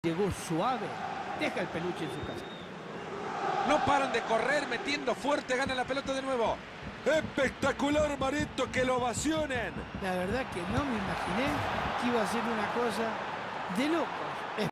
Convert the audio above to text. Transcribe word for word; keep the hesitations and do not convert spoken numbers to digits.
Llegó suave, deja el peluche en su casa. No paran de correr, metiendo fuerte, gana la pelota de nuevo. Espectacular, Marito, que lo ovacionen. La verdad que no me imaginé que iba a ser una cosa de loco.